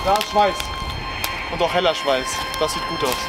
Da ist Schweiß. Und auch heller Schweiß. Das sieht gut aus.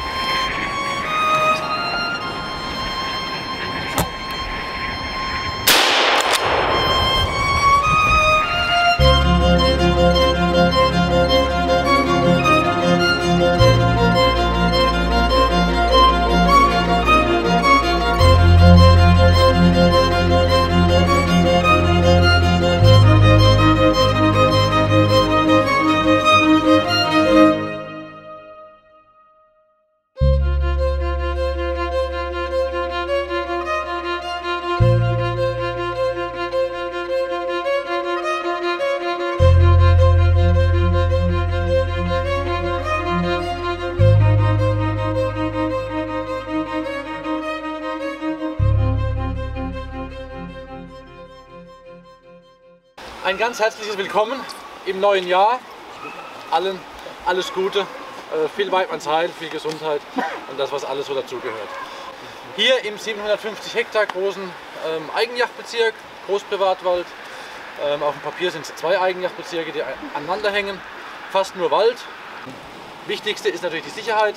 Ein ganz herzliches Willkommen im neuen Jahr. Allen alles Gute, viel Weidmannsheil, viel Gesundheit und das, was alles so dazugehört. Hier im 750 Hektar großen Eigenjagdbezirk, Großprivatwald. Auf dem Papier sind es 2 Eigenjagdbezirke, die aneinander hängen. Fast nur Wald. Wichtigste ist natürlich die Sicherheit.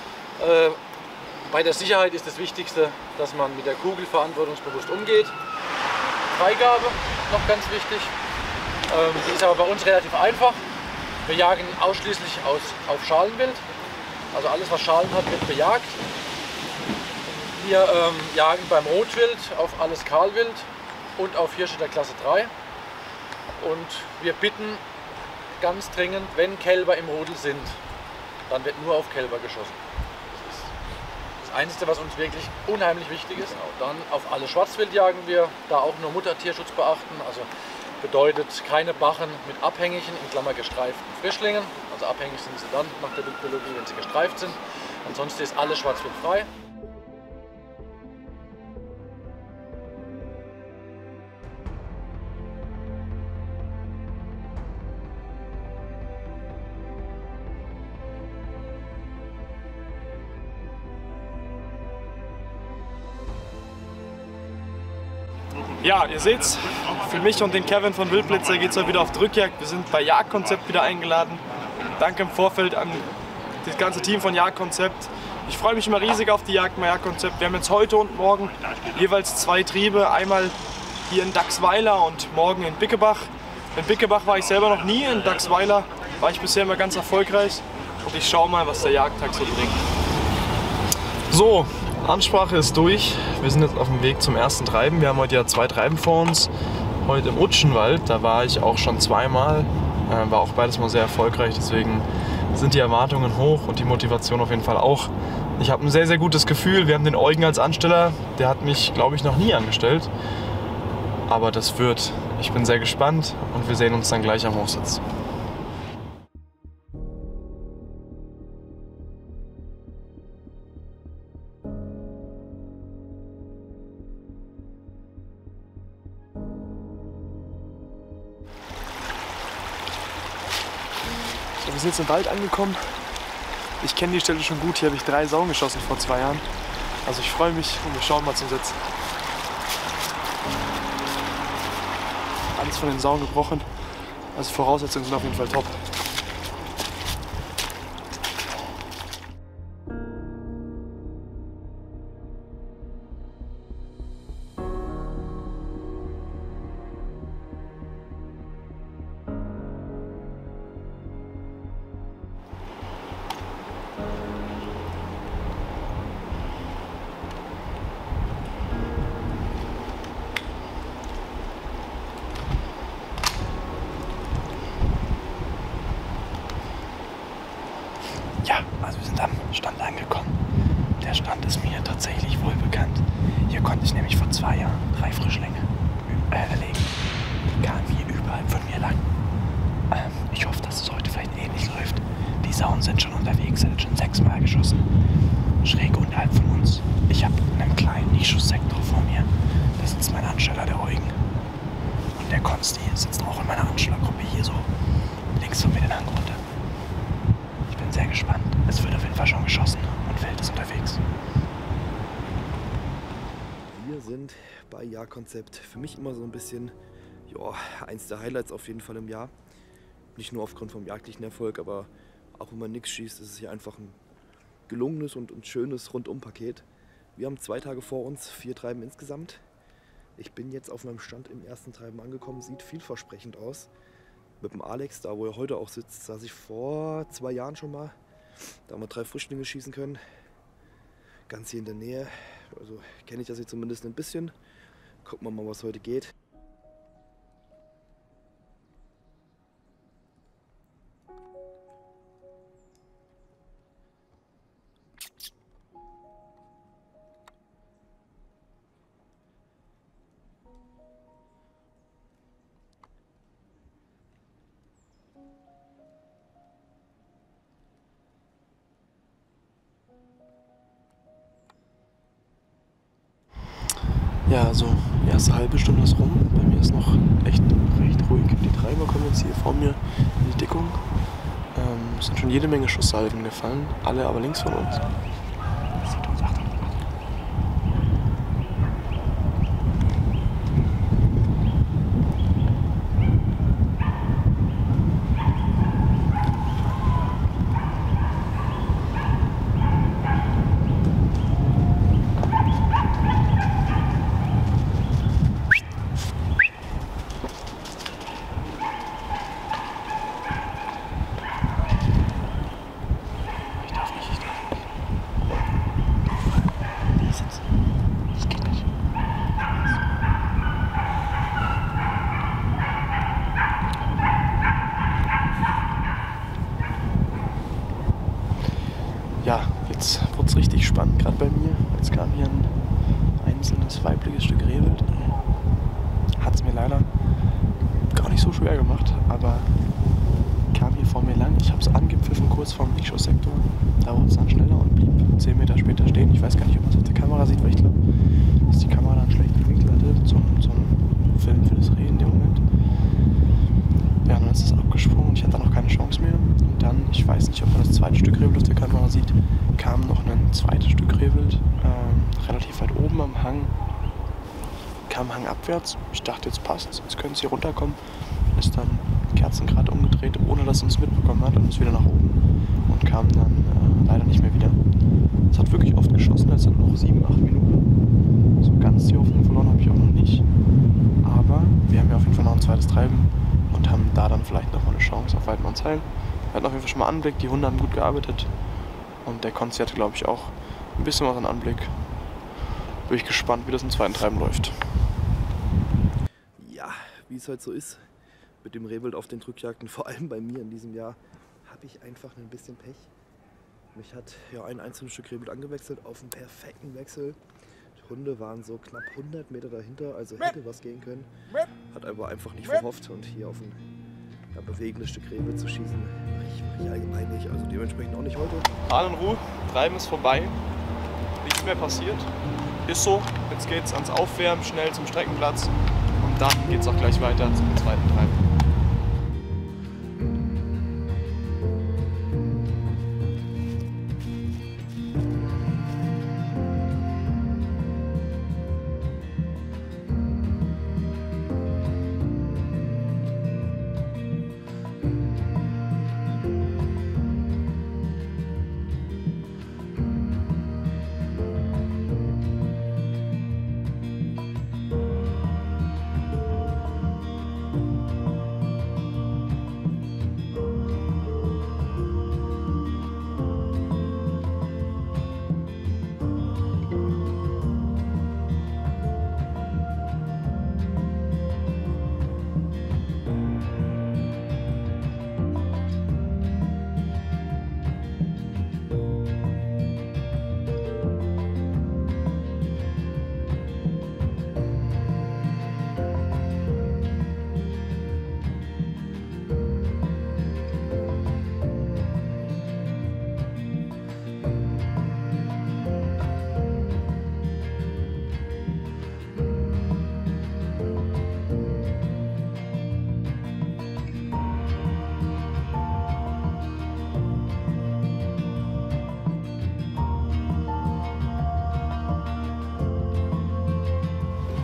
Bei der Sicherheit ist das Wichtigste, dass man mit der Kugel verantwortungsbewusst umgeht. Freigabe, noch ganz wichtig. Die ist aber bei uns relativ einfach. Wir jagen ausschließlich auf Schalenwild. Also alles, was Schalen hat, wird bejagt. Wir jagen beim Rotwild auf alles Kahlwild und auf Hirsche der Klasse 3. Und wir bitten ganz dringend, wenn Kälber im Rudel sind, dann wird nur auf Kälber geschossen. Das ist das Einzige, was uns wirklich unheimlich wichtig ist. Dann auf alle Schwarzwild jagen wir, da auch nur Muttertierschutz beachten. Also bedeutet keine Bachen mit abhängigen, in Klammer gestreiften Frischlingen. Also abhängig sind sie dann nach der Wildbiologie, wenn sie gestreift sind. Ansonsten ist alles Schwarzwild frei. Ja, ihr seht's, für mich und den Kevin von Wildblitzer geht es heute wieder auf Drückjagd. Wir sind bei Jagdkonzept wieder eingeladen. Danke im Vorfeld an das ganze Team von Jagdkonzept. Ich freue mich immer riesig auf die Jagd bei Jagdkonzept. Wir haben jetzt heute und morgen jeweils 2 Triebe. Einmal hier in Dachsweiler und morgen in Bickebach. In Bickebach war ich selber noch nie, in Dachsweiler war ich bisher immer ganz erfolgreich. Und ich schaue mal, was der Jagdtag so bringt. So. Ansprache ist durch. Wir sind jetzt auf dem Weg zum ersten Treiben. Wir haben heute ja 2 Treiben vor uns. Heute im Utschenwald, da war ich auch schon zweimal. War auch beides mal sehr erfolgreich, deswegen sind die Erwartungen hoch und die Motivation auf jeden Fall auch. Ich habe ein sehr, sehr gutes Gefühl. Wir haben den Eugen als Ansteller, der hat mich, glaube ich, noch nie angestellt. Aber das wird. Ich bin sehr gespannt und wir sehen uns dann gleich am Hochsitz. Wir sind jetzt im Wald angekommen. Ich kenne die Stelle schon gut. Hier habe ich 3 Sauen geschossen vor 2 Jahren. Also ich freue mich und wir schauen mal zum Sitzen. Alles von den Sauen gebrochen. Also Voraussetzungen sind auf jeden Fall top. Ja, also wir sind am Stand angekommen. Der Stand ist mir tatsächlich wohl bekannt. Hier konnte ich nämlich vor 2 Jahren 3 Frischlinge erlegen. Die kamen hier überall von mir lang. Ich hoffe, dass es heute vielleicht ähnlich läuft. Die Sauen sind schon unterwegs, er hat schon 6-mal geschossen. Schräg unterhalb von uns. Ich habe einen kleinen Nischussektor vor mir. Da sitzt mein Ansteller, der Eugen. Und der Konsti sitzt auch in meiner Anstellergruppe hier so links von mir den Hang runter. Ich bin sehr gespannt. Es wird auf jeden Fall schon geschossen und Wild ist unterwegs. Wir sind bei Jagdkonzept. Für mich immer so ein bisschen, ja, eins der Highlights auf jeden Fall im Jahr. Nicht nur aufgrund vom jagdlichen Erfolg, aber auch wenn man nichts schießt, ist es hier einfach ein gelungenes und schönes Rundum-Paket. Wir haben 2 Tage vor uns, 4 Treiben insgesamt. Ich bin jetzt auf meinem Stand im ersten Treiben angekommen, sieht vielversprechend aus. Mit dem Alex, da wo er heute auch sitzt, saß ich vor 2 Jahren schon mal. Da haben wir 3 Frischlinge schießen können. Ganz hier in der Nähe. Also kenne ich das hier zumindest ein bisschen. Gucken wir mal, was heute geht. Ja, also die erste halbe Stunde ist rum. Bei mir ist noch echt recht ruhig. Die Treiber kommen jetzt hier vor mir in die Dickung. Es sind schon jede Menge Schusssalven gefallen, alle aber links von uns. Ja, jetzt wurde es richtig spannend, gerade bei mir. Jetzt kam hier ein einzelnes weibliches Stück Rehwild. Hat es mir leider gar nicht so schwer gemacht, aber kam hier vor mir lang. Ich habe es angepfiffen kurz vorm Liegschussektor. Da wurde es dann schneller und blieb 10 Meter später stehen. Ich weiß gar nicht, ob man es auf der Kamera sieht, weil ich glaube, dass die Kamera dann einen schlechten Winkel hatte zum Film für das Reh in dem Moment. Ja, dann ist es abgesprungen und ich hatte dann noch keine Chance mehr. Und dann, ich weiß nicht, ob man das zweite Stück Rehwild auf der Kamera sieht, kam noch ein zweites Stück Rehwild, relativ weit oben am Hang, kam Hang abwärts. Ich dachte, jetzt passt, jetzt können sie hier runterkommen. Ist dann kerzengrad umgedreht, ohne dass es uns mitbekommen hat, und ist wieder nach oben und kam dann leider nicht mehr wieder. Es hat wirklich oft geschossen, jetzt sind noch 7, 8 Minuten. So ganz die Hoffnung verloren habe ich auch noch nicht. Aber wir haben ja auf jeden Fall noch ein zweites Treiben und haben da dann vielleicht noch mal eine Chance auf Weidmannsheil. Wir hatten auf jeden Fall schon mal Anblick, die Hunde haben gut gearbeitet und der Konzi hatte, glaube ich, auch ein bisschen was an Anblick. Bin ich gespannt, wie das im zweiten Treiben läuft. Ja, wie es halt so ist mit dem Rehwild auf den Drückjagden, vor allem bei mir in diesem Jahr, habe ich einfach ein bisschen Pech. Mich hat ja ein einzelnes Stück Rehwild angewechselt auf einen perfekten Wechsel. Die Hunde waren so knapp 100 Meter dahinter, also hätte was gehen können. Hat aber einfach nicht verhofft und hier auf ein bewegendes Stück Rehwild zu schießen, mache ich allgemein nicht, also dementsprechend auch nicht heute. Hahn und Ruhe, Treiben ist vorbei, nichts mehr passiert. Ist so, jetzt geht's ans Aufwärmen, schnell zum Streckenplatz und dann geht's auch gleich weiter zum zweiten Treiben.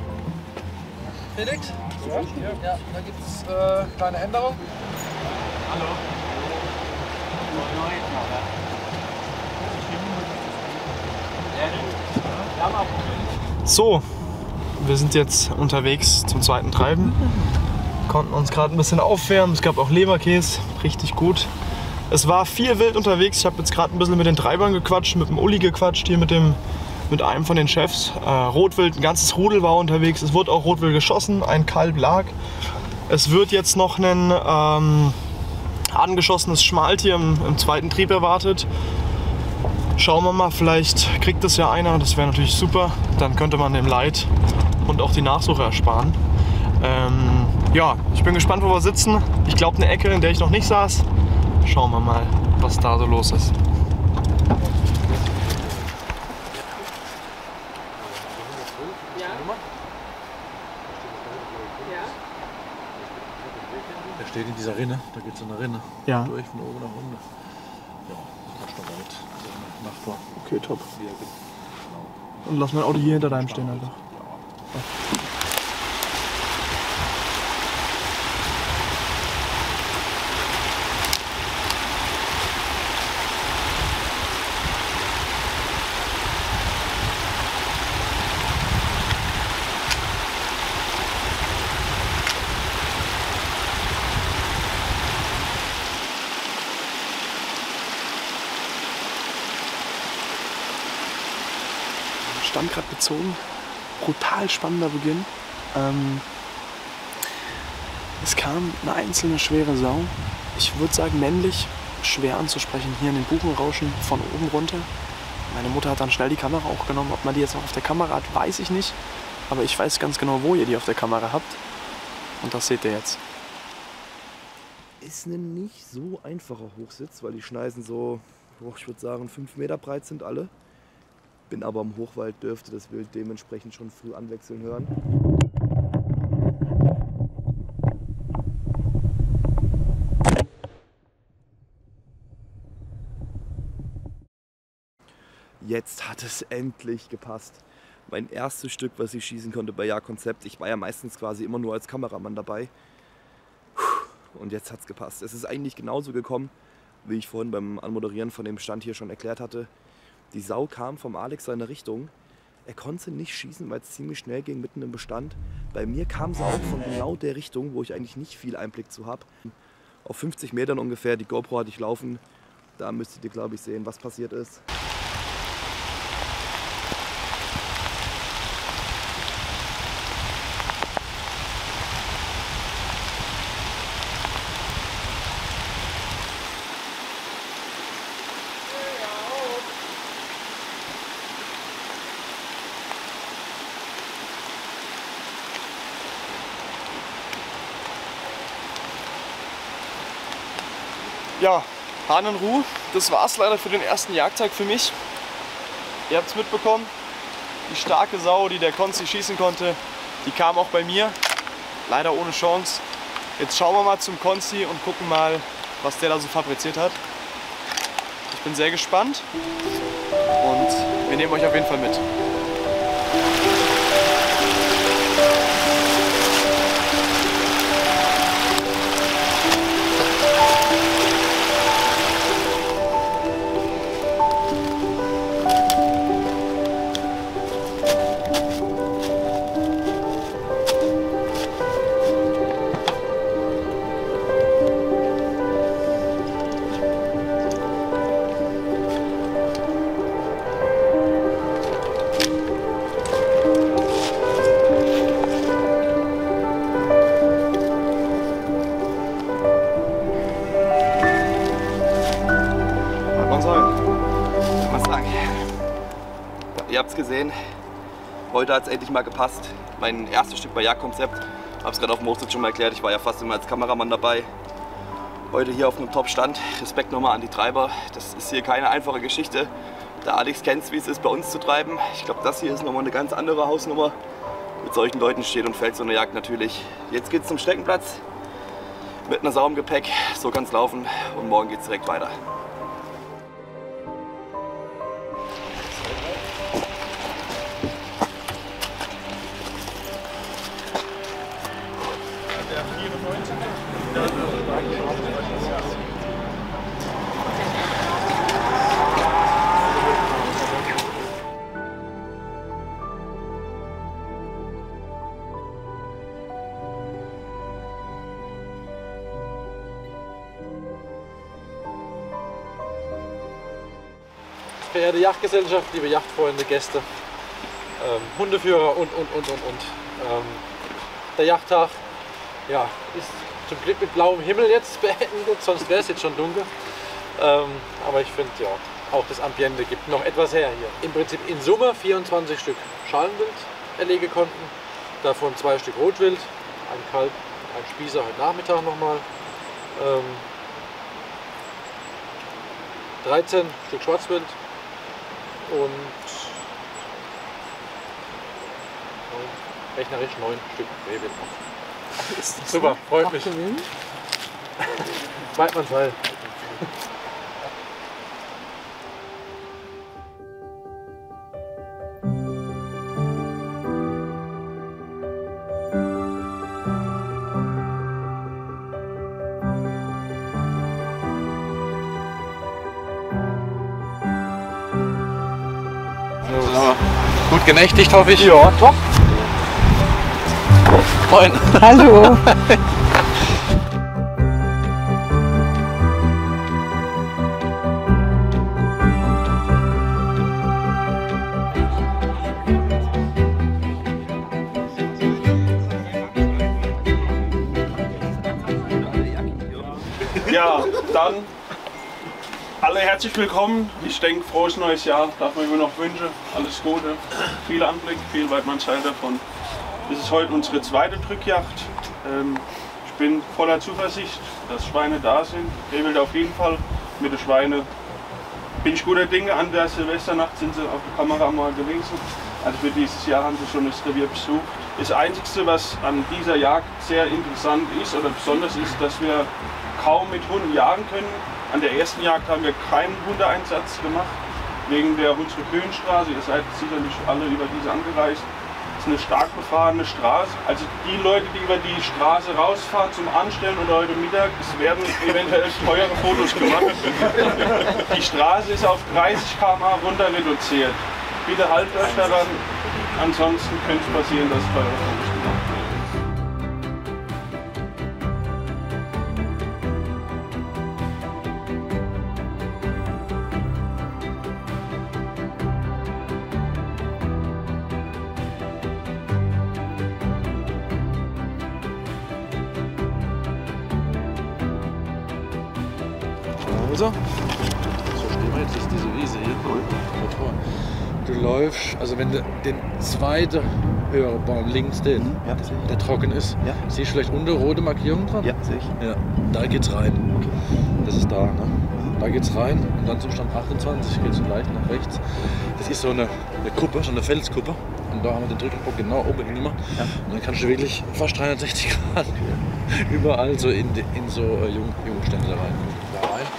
Felix? Ja, da gibt es kleine Änderung. So, wir sind jetzt unterwegs zum zweiten Treiben. Konnten uns gerade ein bisschen aufwärmen. Es gab auch Leberkäse, richtig gut. Es war viel wild unterwegs. Ich habe jetzt gerade ein bisschen mit den Treibern gequatscht, mit dem Uli gequatscht, hier mit einem von den Chefs. Rotwild, ein ganzes Rudel war unterwegs. Es wurde auch Rotwild geschossen, ein Kalb lag. Es wird jetzt noch ein angeschossenes Schmaltier im zweiten Trieb erwartet. Schauen wir mal, vielleicht kriegt das ja einer, das wäre natürlich super. Dann könnte man dem Leid und auch die Nachsuche ersparen. Ja, ich bin gespannt, wo wir sitzen. Ich glaube, eine Ecke, in der ich noch nicht saß. Schauen wir mal, was da so los ist. Der steht in dieser Rinne, da geht so eine Rinne durch von oben nach unten. Ja, das ist noch weit. Machbar. Okay, top. Und lass mein Auto hier hinter deinem stehen, Alter. Ja. Stand gerade bezogen. Brutal spannender Beginn. Es kam eine einzelne schwere Sau. Ich würde sagen männlich, schwer anzusprechen. Hier in den Buchenrauschen von oben runter. Meine Mutter hat dann schnell die Kamera auch genommen. Ob man die jetzt noch auf der Kamera hat, weiß ich nicht. Aber ich weiß ganz genau, wo ihr die auf der Kamera habt. Und das seht ihr jetzt. Ist ein nicht so einfacher Hochsitz, weil die Schneisen so, ich würde sagen, 5 Meter breit sind alle. Bin aber im Hochwald, dürfte das Wild dementsprechend schon früh anwechseln hören. Jetzt hat es endlich gepasst. Mein erstes Stück, was ich schießen konnte bei Jagdkonzept. Ich war ja meistens quasi immer nur als Kameramann dabei. Und jetzt hat es gepasst. Es ist eigentlich genauso gekommen, wie ich vorhin beim Anmoderieren von dem Stand hier schon erklärt hatte. Die Sau kam vom Alex seine Richtung. Er konnte nicht schießen, weil es ziemlich schnell ging, mitten im Bestand. Bei mir kam sie auch von genau der Richtung, wo ich eigentlich nicht viel Einblick zu habe. Auf 50 Metern ungefähr, die GoPro hatte ich laufen. Da müsstet ihr, glaube ich, sehen, was passiert ist. Ja, Hahn in Ruhe. Das war's leider für den ersten Jagdtag für mich. Ihr habt es mitbekommen. Die starke Sau, die der Konzi schießen konnte, die kam auch bei mir. Leider ohne Chance. Jetzt schauen wir mal zum Konzi und gucken mal, was der da so fabriziert hat. Ich bin sehr gespannt und wir nehmen euch auf jeden Fall mit. Ihr habt es gesehen, heute hat es endlich mal gepasst. Mein erstes Stück bei Jagdkonzept. Ich habe es gerade auf dem Hochsitz schon mal erklärt, ich war ja fast immer als Kameramann dabei. Heute hier auf einem Top-Stand. Respekt nochmal an die Treiber. Das ist hier keine einfache Geschichte. Der Alex kennt es, wie es ist, bei uns zu treiben. Ich glaube, das hier ist nochmal eine ganz andere Hausnummer. Mit solchen Leuten steht und fällt so eine Jagd natürlich. Jetzt geht es zum Streckenplatz mit einer Sau im Gepäck. So kann es laufen und morgen geht es direkt weiter. Der 94. verehrte Yachtgesellschaft, liebe Yachtfreunde, Gäste, Hundeführer und. Der Yachttag ja, ist zum Glück mit blauem Himmel jetzt beendet, sonst wäre es jetzt schon dunkel. Aber ich finde ja, auch das Ambiente gibt noch etwas her hier. Im Prinzip in Summe 24 Stück Schalenwild erlegen konnten, davon 2 Stück Rotwild, ein Kalb, ein Spießer heute Nachmittag nochmal, 13 Stück Schwarzwild und rechnerisch 9 Stück Rehwild noch. Super, freut mich. Weidmannsheil. Gut genächtigt, hoffe ich. Ja, top. Moin. Hallo. Ja, dann alle herzlich willkommen. Ich denke, frohes neues Jahr darf man mir noch wünschen. Alles Gute, viel Anblick, viel Weidmannsheil davon. Das ist heute unsere zweite Drückjagd. Ich bin voller Zuversicht, dass Schweine da sind. Rehwild auf jeden Fall. Mit den Schweinen bin ich guter Dinge. An der Silvesternacht sind sie auf der Kamera mal gewesen. Also für dieses Jahr haben sie schon das Revier besucht. Das Einzige, was an dieser Jagd sehr interessant ist oder besonders ist, dass wir kaum mit Hunden jagen können. An der ersten Jagd haben wir keinen Hundeeinsatz gemacht, wegen der Hunsrück-Höhenstraße. Ihr seid sicherlich alle über diese angereist. Das ist eine stark befahrene Straße. Also die Leute, die über die Straße rausfahren zum Anstellen oder heute Mittag, es werden eventuell teure Fotos gemacht. Die Straße ist auf 30 km/h runter reduziert. Bitte haltet euch daran, ansonsten könnte es passieren, dass teure Fotos gemacht werden. So stehen wir jetzt, ist diese Wiese hier. Du läufst, also wenn du den zweiten höheren Baum links, der trocken ist, siehst du vielleicht unter rote Markierung dran? Ja, sehe ich. Ja, da geht's rein. Okay. Das ist da, ne? Da geht's rein und dann zum Stand 28 geht's leicht nach rechts. Das ist so eine Kuppe, so eine Felskuppe. Und da haben wir den Drückenpunkt genau oben hingemacht. Ja. Und dann kannst du wirklich fast 360 Grad überall so in so Jungstände rein. Da rein.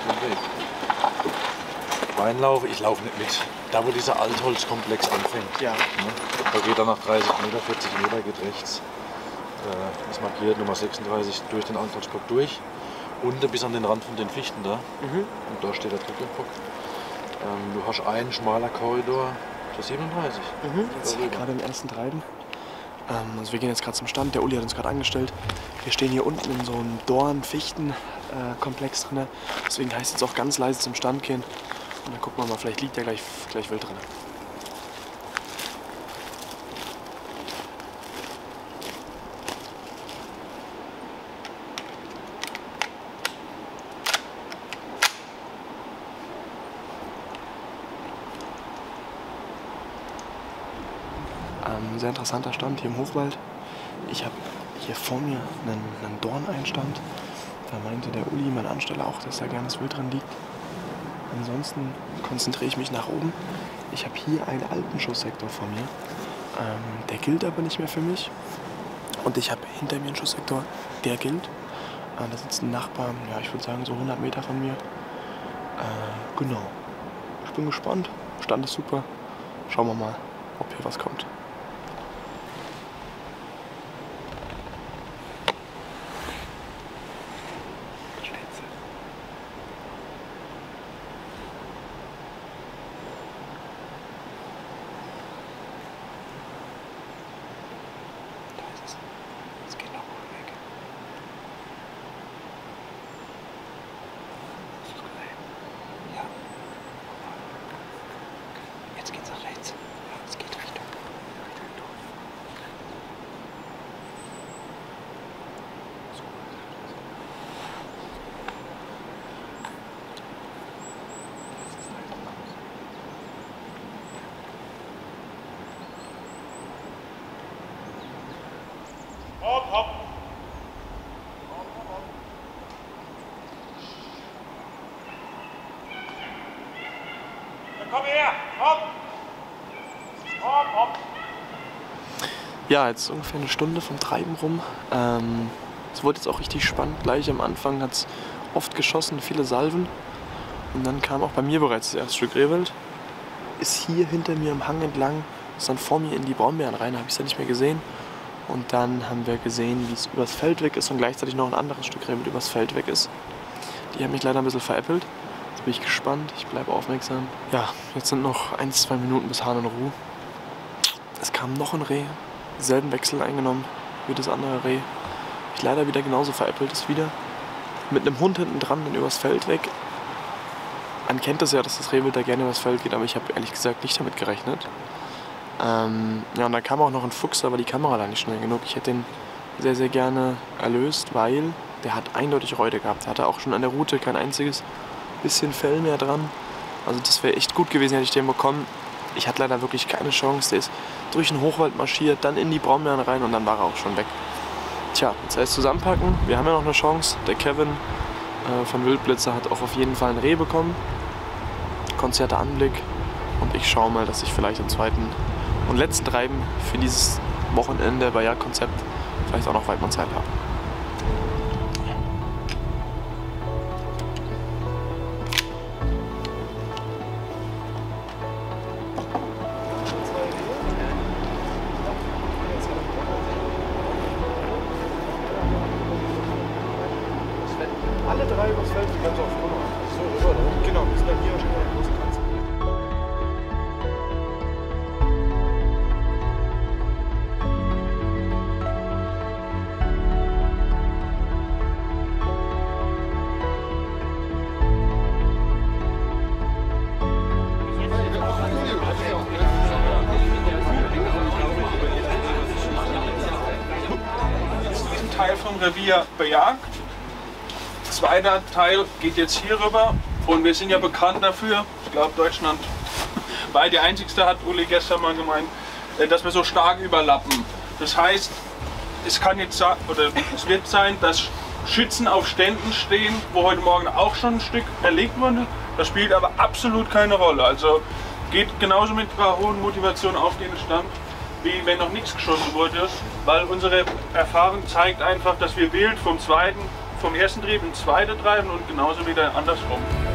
Reinlaufe, ich laufe nicht mit. Da wo dieser Altholzkomplex anfängt. Ja. Da geht dann nach 30 Meter, 40 Meter geht rechts. Ist markiert Nummer 36 durch den Altholzblock durch. Unten bis an den Rand von den Fichten da. Und da steht der Drückenbock. Du hast einen schmaler Korridor zur 37. Jetzt gerade im ersten Treiben. Also wir gehen jetzt gerade zum Stand, der Uli hat uns gerade angestellt. Wir stehen hier unten in so einem Dorn-Fichten-Komplex drin. Deswegen heißt es jetzt auch ganz leise zum Stand gehen. Und dann gucken wir mal, vielleicht liegt der gleich wild drin. Sehr interessanter Stand hier im Hochwald. Ich habe hier vor mir einen Dorneinstand. Da meinte der Uli, mein Ansteller, auch, dass da gerne das Wild drin liegt. Ansonsten konzentriere ich mich nach oben. Ich habe hier einen alten Schusssektor vor mir. Der gilt aber nicht mehr für mich. Und ich habe hinter mir einen Schusssektor, der gilt. Da sitzt ein Nachbar, ja, ich würde sagen so 100 Meter von mir. Genau. Ich bin gespannt. Stand ist super. Schauen wir mal, ob hier was kommt. hopp. Dann komm her, hopp. Hopp, hopp. Ja, jetzt ungefähr eine Stunde vom Treiben rum. Es wurde jetzt auch richtig spannend. Gleich am Anfang hat es oft geschossen, viele Salven. Und dann kam auch bei mir bereits das erste Stück Rehwild. Ist hier hinter mir am Hang entlang, ist dann vor mir in die Braunbären rein, habe ich es ja nicht mehr gesehen. Und dann haben wir gesehen, wie es übers Feld weg ist und gleichzeitig noch ein anderes Stück Rehwild übers Feld weg ist. Die haben mich leider ein bisschen veräppelt. Jetzt bin ich gespannt, ich bleibe aufmerksam. Ja, jetzt sind noch 1-2 Minuten bis Hahn und Ruh. Es kam noch ein Reh, selben Wechsel eingenommen wie das andere Reh. Ich leider wieder genauso veräppelt ist wieder. Mit einem Hund hinten dran, dann übers Feld weg. Man kennt das ja, dass das Rehwild da gerne übers Feld geht, aber ich habe ehrlich gesagt nicht damit gerechnet. Ja, und dann kam auch noch ein Fuchs, aber die Kamera war nicht schnell genug. Ich hätte den sehr, sehr gerne erlöst, weil der hat eindeutig Räude gehabt. Der hatte auch schon an der Rute kein einziges bisschen Fell mehr dran. Also das wäre echt gut gewesen, hätte ich den bekommen. Ich hatte leider wirklich keine Chance. Der ist durch den Hochwald marschiert, dann in die Braunbären rein und dann war er auch schon weg. Tja, jetzt heißt zusammenpacken. Wir haben ja noch eine Chance. Der Kevin von Wildblitzer hat auch auf jeden Fall ein Reh bekommen. Konzerter Anblick. Und ich schaue mal, dass ich vielleicht im zweiten und letzten Treiben für dieses Wochenende bei Jagdkonzept vielleicht auch noch Weidmannszeit habe. Alle drei übers Feld, die ganze auf Nummer. So, rüber, da. Genau, wir sind dann hier schon in der großen Kanzel. Diesen Teil vom Revier bejagt. Zweiter Teil geht jetzt hier rüber und wir sind ja bekannt dafür, ich glaube Deutschland war die einzigste, hat Uli gestern mal gemeint, dass wir so stark überlappen. Das heißt, es kann jetzt oder es wird sein, dass Schützen auf Ständen stehen, wo heute Morgen auch schon ein Stück erlegt wurde. Das spielt aber absolut keine Rolle. Also geht genauso mit einer hohen Motivation auf den Stand, wie wenn noch nichts geschossen wurde, weil unsere Erfahrung zeigt einfach, dass wir wild vom ersten Trieb ins zweite treiben und genauso wieder andersrum.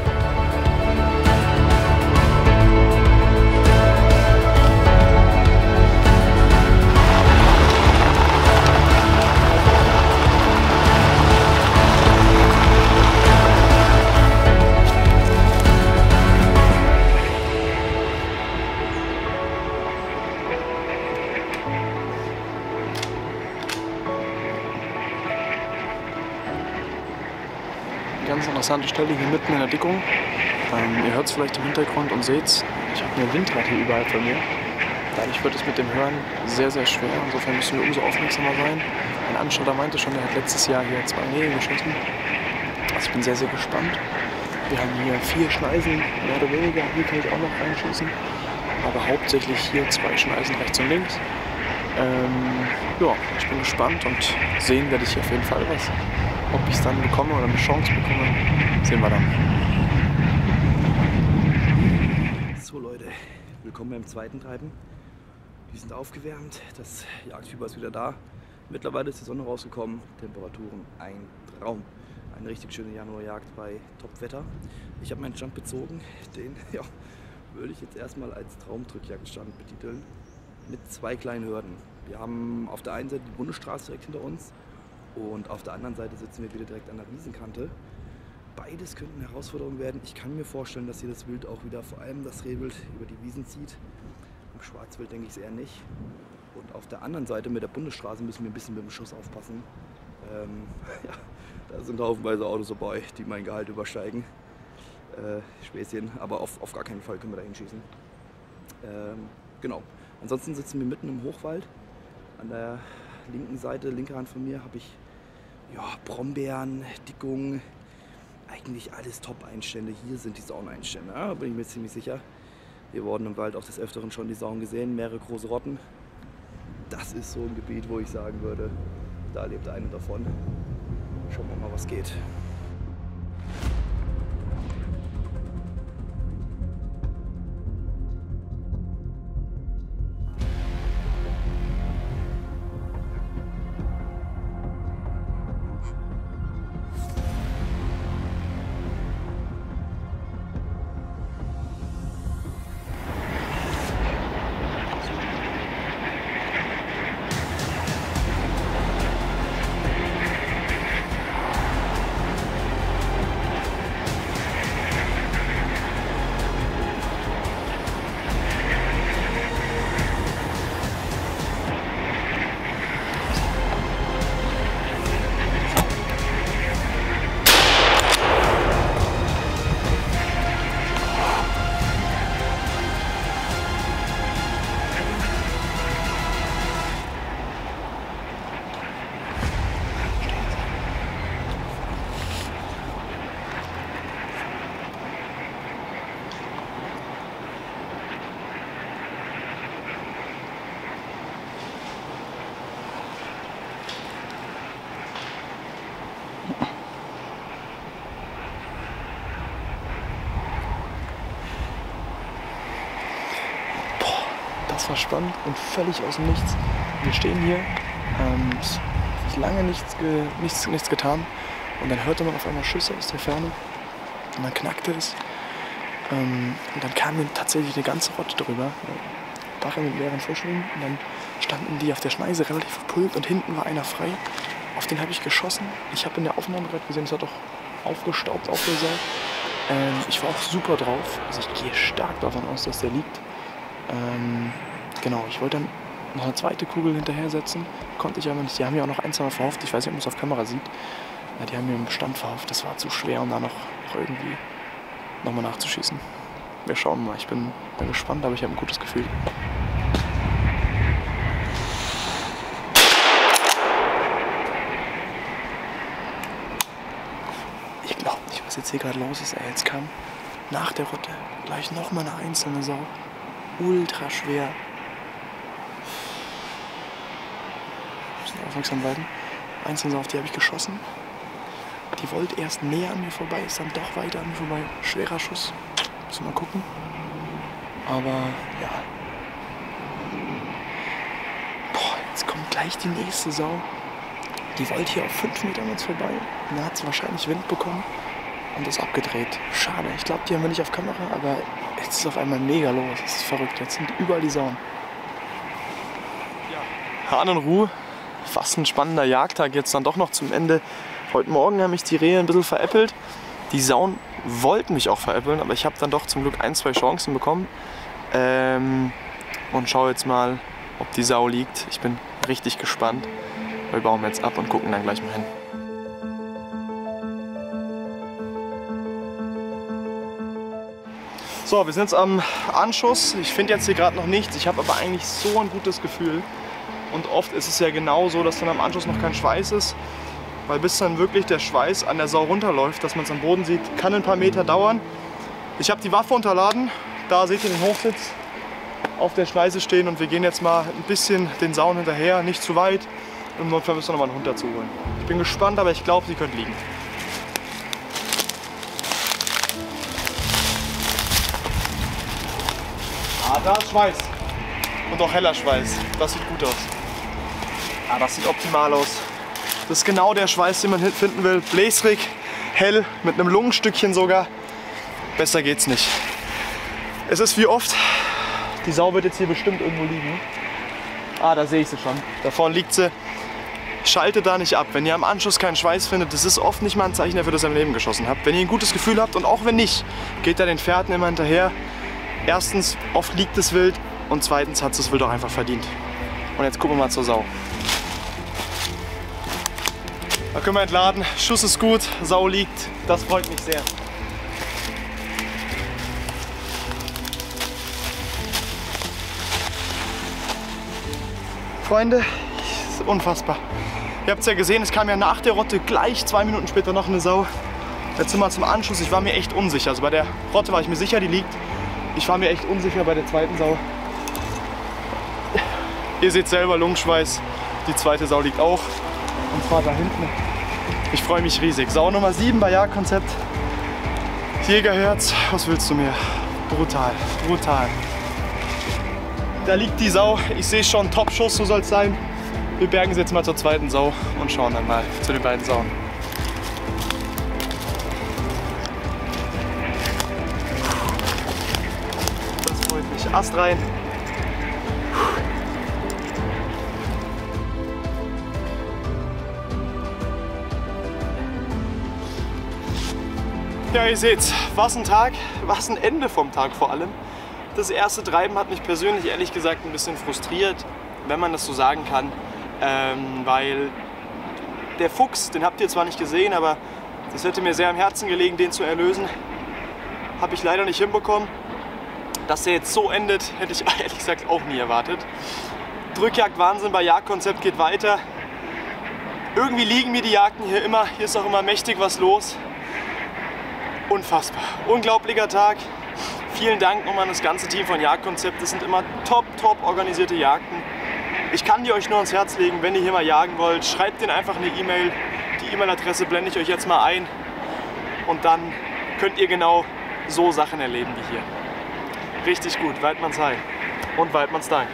Ganz interessante Stelle hier mitten in der Dickung. Ihr hört es vielleicht im Hintergrund und seht es. Ich habe eine Windrad hier überall von mir. Dadurch wird es mit dem Hören sehr, sehr schwer. Insofern müssen wir umso aufmerksamer sein. Ein Anschauer meinte schon, der hat letztes Jahr hier 2 Rehe geschossen. Also ich bin sehr, sehr gespannt. Wir haben hier 4 Schneisen, mehr oder weniger. Hier kann ich auch noch reinschießen. Aber hauptsächlich hier 2 Schneisen rechts und links. Ja, ich bin gespannt und sehen werde ich hier auf jeden Fall was. Ob ich es dann bekomme oder eine Chance bekomme, sehen wir dann. So Leute, willkommen beim zweiten Treiben. Wir sind aufgewärmt, das Jagdfieber ist wieder da. Mittlerweile ist die Sonne rausgekommen, Temperaturen ein Traum. Eine richtig schöne Januarjagd bei Top-Wetter. Ich habe meinen Stand bezogen, den würde ich jetzt erstmal als Traumdrückjagdstand betiteln. Mit 2 kleinen Hürden. Wir haben auf der einen Seite die Bundesstraße direkt hinter uns und auf der anderen Seite sitzen wir wieder direkt an der Wiesenkante. Beides könnten Herausforderungen werden. Ich kann mir vorstellen, dass hier das Wild auch wieder, vor allem das Rehwild, über die Wiesen zieht. Im Schwarzwild denke ich es eher nicht. Und auf der anderen Seite mit der Bundesstraße müssen wir ein bisschen mit dem Schuss aufpassen. Ja, da sind haufenweise Autos dabei, die mein Gehalt übersteigen. Späßchen, aber auf gar keinen Fall können wir da hinschießen. Genau. Ansonsten sitzen wir mitten im Hochwald. An der linken Seite, linke Hand von mir, habe ich Brombeeren, Dickung, eigentlich alles Top-Einstände. Hier sind die Sauneinstände, da bin ich mir ziemlich sicher. Hier wurden im Wald auch des Öfteren schon die Sauen gesehen, mehrere große Rotten. Das ist so ein Gebiet, wo ich sagen würde, Da lebt eine davon. Schauen wir mal, was geht. Das war spannend und völlig aus dem Nichts. Wir stehen hier, es hat sich lange nichts getan und dann hörte man auf einmal Schüsse aus der Ferne und dann knackte es und dann kam tatsächlich eine ganze Rotte drüber, Bache mit mehreren Frischlingen und dann standen die auf der Schneise relativ verpulkt und hinten war einer frei. Auf den habe ich geschossen. Ich habe in der Aufnahme gerade gesehen, es hat auch aufgestaubt auf der Sau. Ich war auch super drauf, also ich gehe stark davon aus, dass der liegt. Genau, ich wollte dann noch eine zweite Kugel hinterher setzen, konnte ich aber nicht. Die haben mir auch noch ein, zwei Mal verhofft, ich weiß nicht, ob man es auf Kamera sieht. Ja, die haben mir im Stand verhofft, das war zu schwer, um da noch irgendwie nochmal nachzuschießen. Wir schauen mal, ich bin gespannt, aber ich habe ein gutes Gefühl. Ich glaube nicht, was jetzt hier gerade los ist. Ey, jetzt kam nach der Rotte gleich nochmal eine einzelne Sau. Ultra schwer. Müssen aufmerksam bleiben. Einzelne Sau, auf die habe ich geschossen. Die wollte erst näher an mir vorbei, ist dann doch weiter an mir vorbei. Schwerer Schuss. Müssen wir mal gucken. Aber ja. Boah, jetzt kommt gleich die nächste Sau. Die wollte hier auf 5 Metern an uns vorbei. Und da hat sie wahrscheinlich Wind bekommen und ist abgedreht. Schade, ich glaube, die haben wir nicht auf Kamera, aber jetzt ist auf einmal mega los. Das ist verrückt. Jetzt sind überall die Sauen. Ja. Hahn und Ruhe. Fast ein spannender Jagdtag jetzt dann doch noch zum Ende. Heute Morgen haben mich die Rehe ein bisschen veräppelt. Die Sauen wollten mich auch veräppeln, aber ich habe dann doch zum Glück 1, 2 Chancen bekommen. Und schaue jetzt mal, ob die Sau liegt. Ich bin richtig gespannt. Wir bauen jetzt ab und gucken dann gleich mal hin. So, wir sind jetzt am Anschuss. Ich finde jetzt hier gerade noch nichts. Ich habe aber eigentlich so ein gutes Gefühl. Und oft ist es ja genau so, dass dann am Anschuss noch kein Schweiß ist. Weil bis dann wirklich der Schweiß an der Sau runterläuft, dass man es am Boden sieht, kann ein paar Meter dauern. Ich habe die Waffe unterladen. Da seht ihr den Hochsitz auf der Schneise stehen. Und wir gehen jetzt mal ein bisschen den Sauen hinterher. Nicht zu weit. Im Notfall müssen wir nochmal einen Hund dazu holen. Ich bin gespannt, aber ich glaube, sie könnte liegen. Ah, da ist Schweiß. Und auch heller Schweiß. Das sieht gut aus. Ah, das sieht optimal aus. Das ist genau der Schweiß, den man finden will. Bläsrig, hell, mit einem Lungenstückchen sogar. Besser geht's nicht. Es ist wie oft. Die Sau wird jetzt hier bestimmt irgendwo liegen. Ah, da sehe ich sie schon. Da vorne liegt sie. Schaltet da nicht ab. Wenn ihr am Anschluss keinen Schweiß findet, das ist oft nicht mal ein Zeichen dafür, dass ihr im Leben geschossen habt. Wenn ihr ein gutes Gefühl habt und auch wenn nicht, geht da den Fährten immer hinterher. Erstens, oft liegt das Wild und zweitens hat es das Wild auch einfach verdient. Und jetzt gucken wir mal zur Sau. Da können wir entladen. Schuss ist gut, Sau liegt. Das freut mich sehr. Freunde, das ist unfassbar. Ihr habt es ja gesehen, es kam ja nach der Rotte gleich 2 Minuten später noch eine Sau. Jetzt sind wir zum Anschluss. Ich war mir echt unsicher. Also bei der Rotte war ich mir sicher, die liegt. Ich war mir echt unsicher bei der zweiten Sau. Ihr seht selber Lungenschweiß. Die zweite Sau liegt auch. Und zwar da hinten. Ich freue mich riesig. Sau Nummer 7 bei Jagdkonzept. Jägerherz, was willst du mehr? Brutal, brutal. Da liegt die Sau. Ich sehe schon, Top-Schuss, so soll es sein. Wir bergen sie jetzt mal zur zweiten Sau und schauen dann mal zu den beiden Sauen. Das freut mich. Ast rein. Ja, ihr seht's, was ein Tag, was ein Ende vom Tag vor allem. Das erste Treiben hat mich persönlich ehrlich gesagt ein bisschen frustriert, wenn man das so sagen kann, weil der Fuchs, den habt ihr zwar nicht gesehen, aber das hätte mir sehr am Herzen gelegen, den zu erlösen. Habe ich leider nicht hinbekommen. Dass der jetzt so endet, hätte ich ehrlich gesagt auch nie erwartet. Drückjagd Wahnsinn bei Jagdkonzept geht weiter. Irgendwie liegen mir die Jagden hier immer, hier ist auch immer mächtig was los. Unfassbar. Unglaublicher Tag. Vielen Dank nochmal an das ganze Team von Jagdkonzept. Das sind immer top organisierte Jagden. Ich kann die euch nur ans Herz legen, wenn ihr hier mal jagen wollt. Schreibt denen einfach eine E-Mail. Die E-Mail-Adresse blende ich euch jetzt mal ein. Und dann könnt ihr genau so Sachen erleben wie hier. Richtig gut. Weidmanns Heil und Weidmanns Dank.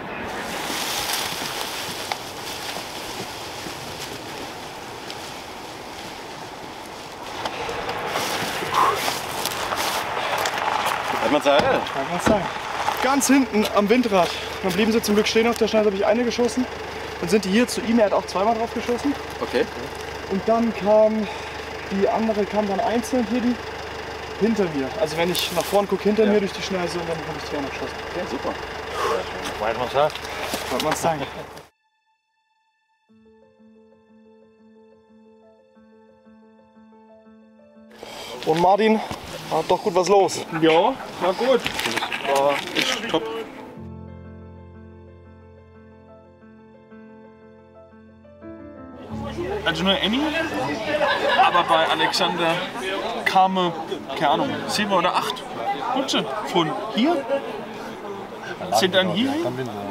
Ganz hinten am Windrad. Dann blieben sie zum Glück stehen auf der Schneise, habe ich eine geschossen. Dann sind die hier zu ihm, er hat auch zweimal drauf geschossen. Okay. Und dann kam die andere, kam dann einzeln hier die hinter mir. Also wenn ich nach vorne gucke, hinter mir durch die Schneise und dann habe ich zwei noch geschossen. Okay, super. Weidmanns Dank. Und Martin, hat doch gut was los. Ja, war gut. Das war echt top. Also nur Emmy, aber bei Alexander kamen, keine Ahnung, 7 oder 8 Putze von hier, sind dann hier